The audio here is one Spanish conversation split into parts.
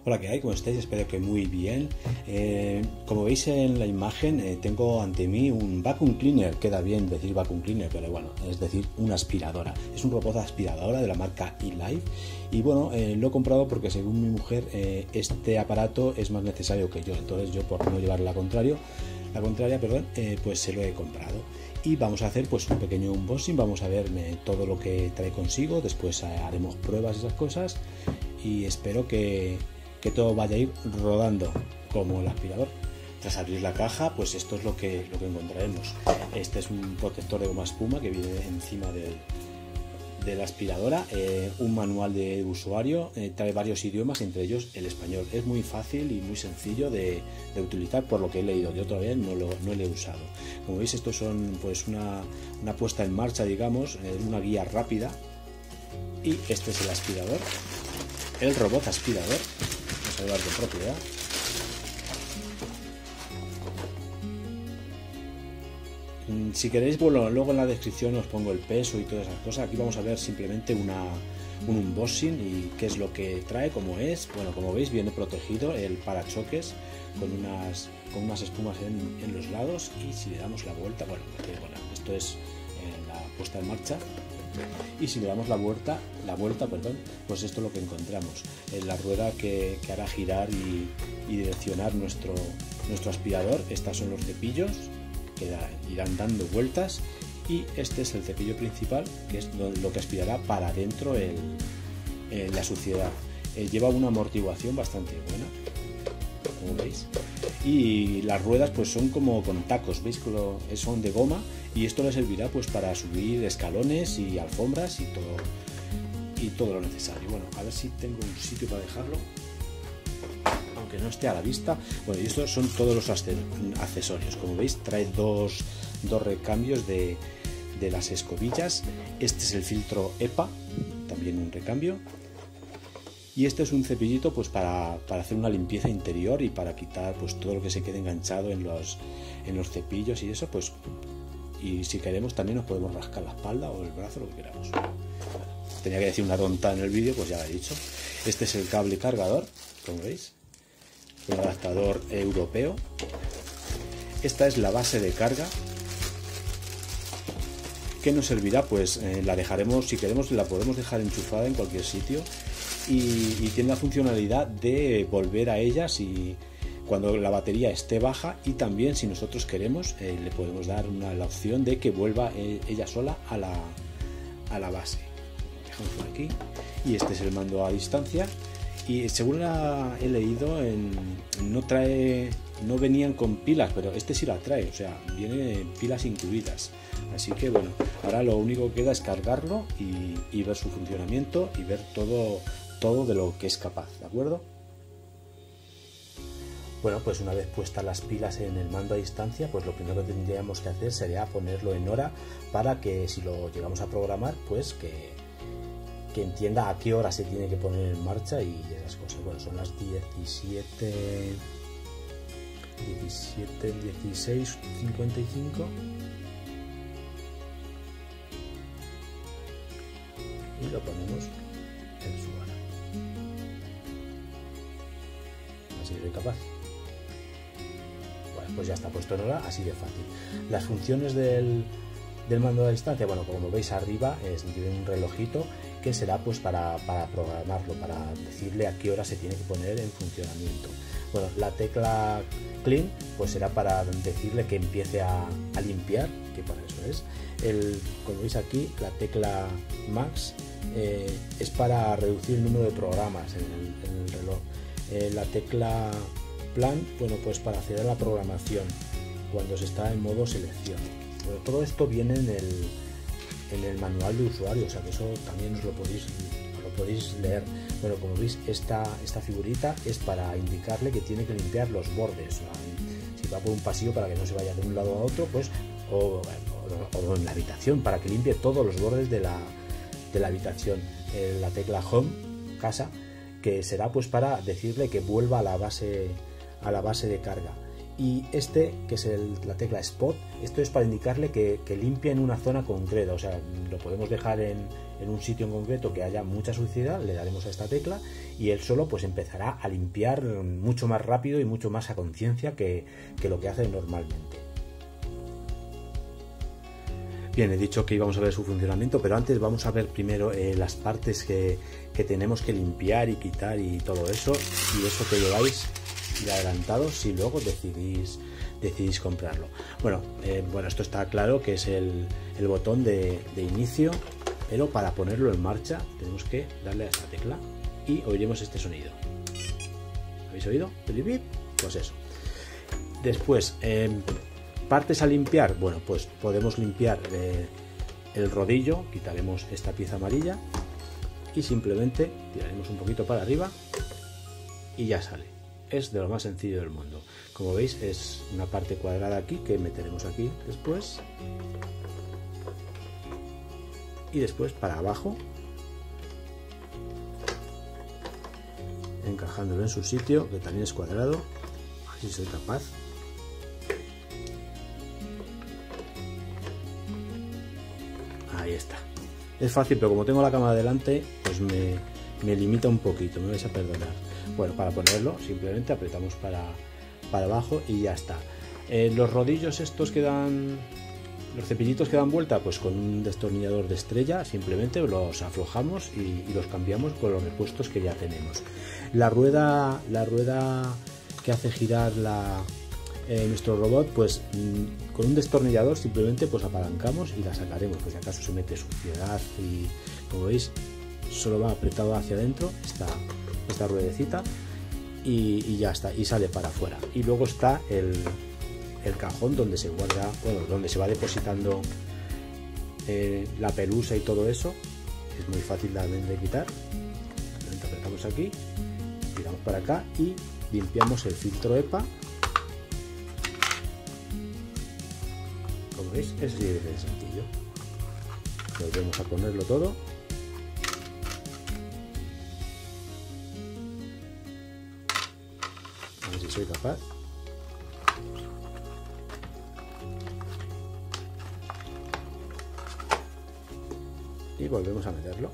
Hola, ¿qué hay? ¿Cómo estáis? Espero que muy bien. Como veis en la imagen, tengo ante mí un vacuum cleaner. Queda bien decir vacuum cleaner, pero bueno, es decir, una aspiradora. Es un robot aspiradora de la marca eLife. Y bueno, lo he comprado porque según mi mujer, este aparato es más necesario que yo. Entonces yo, por no llevar la contraria, pues se lo he comprado. Y vamos a hacer pues un pequeño unboxing. Vamos a ver todo lo que trae consigo. Después haremos pruebas, esas cosas. Y espero que todo vaya a ir rodando como el aspirador. Tras abrir la caja, pues esto es lo que encontraremos. Este es un protector de goma espuma que viene encima de la aspiradora, un manual de usuario, trae varios idiomas, entre ellos el español. Es muy fácil y muy sencillo de utilizar, por lo que he leído. Yo todavía no lo he usado. Como veis, estos son pues una puesta en marcha, digamos, una guía rápida. Y este es el aspirador, el robot aspirador. Vamos a hablar de propiedad. Si queréis, bueno, luego en la descripción os pongo el peso y todas esas cosas. Aquí vamos a ver simplemente un unboxing y qué es lo que trae, cómo es. Bueno, como veis, viene protegido el parachoques con unas espumas en los lados. Y si le damos la vuelta, bueno, esto es la puesta en marcha. Y si le damos la vuelta, pues esto es lo que encontramos. La rueda que hará girar y direccionar nuestro aspirador. Estas son los cepillos que irán dando vueltas, y este es el cepillo principal, que es lo que aspirará para adentro la suciedad. Lleva una amortiguación bastante buena, como veis, y las ruedas pues son como con tacos, veis que son de goma, y esto le servirá pues para subir escalones y alfombras y todo lo necesario. Bueno, a ver si tengo un sitio para dejarlo, aunque no esté a la vista. Bueno, y estos son todos los accesorios. Como veis, trae dos recambios de las escobillas. Este es el filtro EPA, también un recambio. Y este es un cepillito pues para hacer una limpieza interior y para quitar pues todo lo que se quede enganchado en los cepillos y eso, pues. Y si queremos también nos podemos rascar la espalda o el brazo, lo que queramos. Tenía que decir una tonta en el vídeo, pues ya lo he dicho. Este es el cable cargador, como veis, un adaptador europeo. Esta es la base de carga, que nos servirá, pues la dejaremos, si queremos la podemos dejar enchufada en cualquier sitio, y tiene la funcionalidad de volver a ella cuando la batería esté baja, y también si nosotros queremos le podemos dar la opción de que vuelva ella sola a la base. Dejamos por aquí, y este es el mando a distancia. Y según he leído, no venían con pilas, pero este sí la trae, o sea, viene pilas incluidas. Así que bueno, ahora lo único que queda es cargarlo y ver su funcionamiento y ver todo de lo que es capaz, ¿de acuerdo? Bueno, pues una vez puestas las pilas en el mando a distancia, pues lo primero que tendríamos que hacer sería ponerlo en hora, para que si lo llegamos a programar, pues que entienda a qué hora se tiene que poner en marcha y esas cosas. Bueno, son las 16:55 y lo ponemos en su hora. Así de capaz. Bueno, pues ya está puesto en hora, así de fácil. Las funciones del mando a distancia, bueno, como veis arriba tiene un relojito que será pues para programarlo, para decirle a qué hora se tiene que poner en funcionamiento. Bueno, la tecla clean pues será para decirle que empiece a limpiar, que para eso es. Como veis aquí, la tecla max es para reducir el número de programas en el reloj. La tecla plan, bueno, pues para acceder a la programación cuando se está en modo selección. Bueno, todo esto viene en el manual de usuario, o sea que eso también os lo podéis leer. Bueno, como veis, esta figurita es para indicarle que tiene que limpiar los bordes. Si va por un pasillo, para que no se vaya de un lado a otro, pues o en la habitación, para que limpie todos los bordes de la habitación. La tecla home, casa, que será pues para decirle que vuelva a la base de carga. Y este, que es la tecla Spot, esto es para indicarle que limpie en una zona concreta. O sea, lo podemos dejar en un sitio en concreto que haya mucha suciedad, le daremos a esta tecla y él solo pues empezará a limpiar mucho más rápido y mucho más a conciencia que lo que hace normalmente. Bien, he dicho que íbamos a ver su funcionamiento, pero antes vamos a ver primero las partes que tenemos que limpiar y quitar y todo eso, y eso que lleváis de adelantado si luego decidís comprarlo. Bueno, esto está claro que es el botón de inicio, pero para ponerlo en marcha tenemos que darle a esta tecla y oiremos este sonido. ¿Habéis oído? Pues eso. Después, partes a limpiar. Bueno, pues podemos limpiar el rodillo, quitaremos esta pieza amarilla y simplemente tiraremos un poquito para arriba y ya sale. Es de lo más sencillo del mundo. Como veis, es una parte cuadrada aquí que meteremos aquí después y después para abajo, encajándolo en su sitio, que también es cuadrado. A ver si soy capaz. Ahí está. Es fácil, pero como tengo la cámara delante, pues me limita un poquito, me vais a perdonar. Bueno, para ponerlo simplemente apretamos para abajo y ya está. Los rodillos estos que dan, los cepillitos que dan vuelta, pues con un destornillador de estrella simplemente los aflojamos y los cambiamos con los repuestos que ya tenemos. La rueda que hace girar nuestro robot, pues con un destornillador simplemente pues apalancamos y la sacaremos, pues si acaso se mete suciedad, y como veis solo va apretado hacia adentro esta ruedecita y ya está, y sale para afuera. Y luego está el cajón donde se guarda, donde se va depositando la pelusa y todo eso. Es muy fácil también de quitar. Simplemente apretamos aquí, tiramos para acá y limpiamos el filtro EPA. Como veis, es así de sencillo. Volvemos a ponerlo todo. A ver si soy capaz. Y volvemos a meterlo.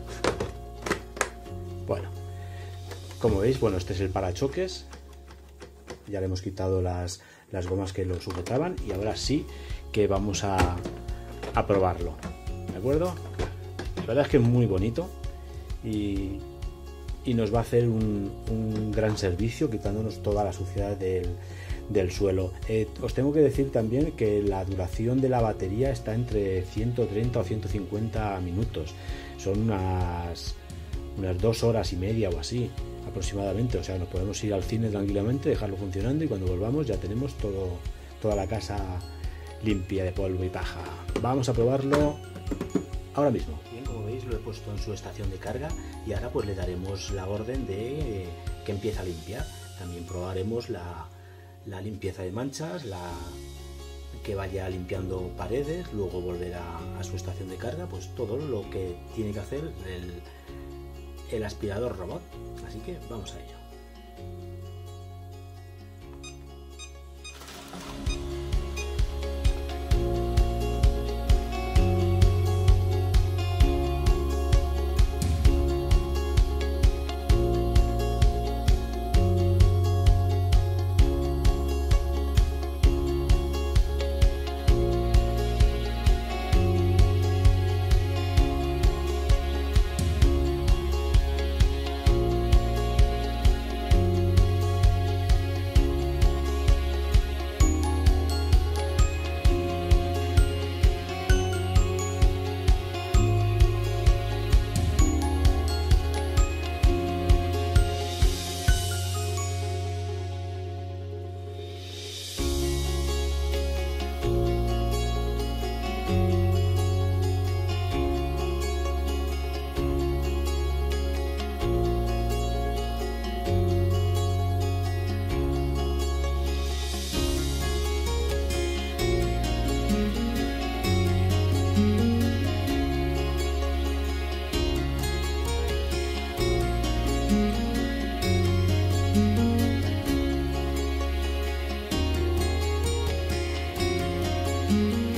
Bueno, como veis, este es el parachoques. Ya le hemos quitado las gomas que lo sujetaban y ahora sí que vamos a probarlo, ¿de acuerdo? La verdad es que es muy bonito y nos va a hacer un gran servicio quitándonos toda la suciedad del suelo. Os tengo que decir también que la duración de la batería está entre 130 o 150 minutos. Son unas 2 horas y media o así aproximadamente. O sea, nos podemos ir al cine tranquilamente, dejarlo funcionando y cuando volvamos ya tenemos toda la casa limpia de polvo y paja. Vamos a probarlo ahora mismo. Bien, como veis lo he puesto en su estación de carga y ahora pues le daremos la orden de que empiece a limpiar. También probaremos la limpieza de manchas, que vaya limpiando paredes, luego volverá a su estación de carga, pues todo lo que tiene que hacer el aspirador robot. Así que vamos a ello. Bye.